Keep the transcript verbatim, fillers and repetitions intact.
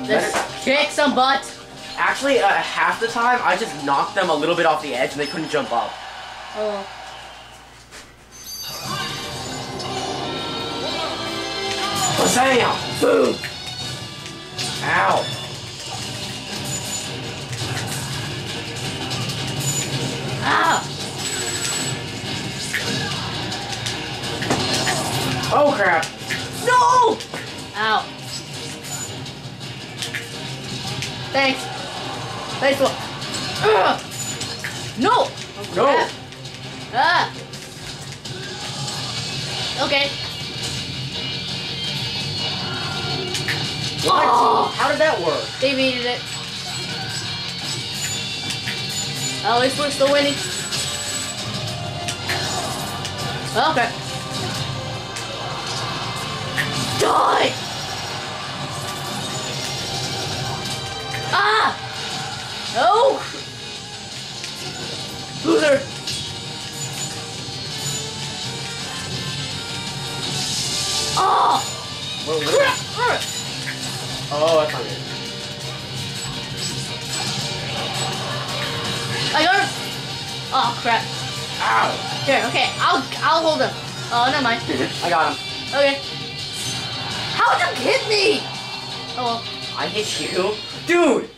Let's kick some butt. Actually, uh, half the time, I just knocked them a little bit off the edge and they couldn't jump up. Oh. Bam! Boom! Ow! Ah! Oh crap! No! Ow. Thanks. Thanks for. Ugh. No! Oh, No! crap. Ah! Okay. What? Oh. How did that work? They needed it. At least we're still winning. Okay. Die! Ah! No! Loser! Oh! Well, crap! Oh, that's not good. I got him! Oh crap. Ow! Here, okay, I'll I'll hold him. Oh, never mind. I got him. Okay. How'd you hit me? Oh well. I hit you? Dude!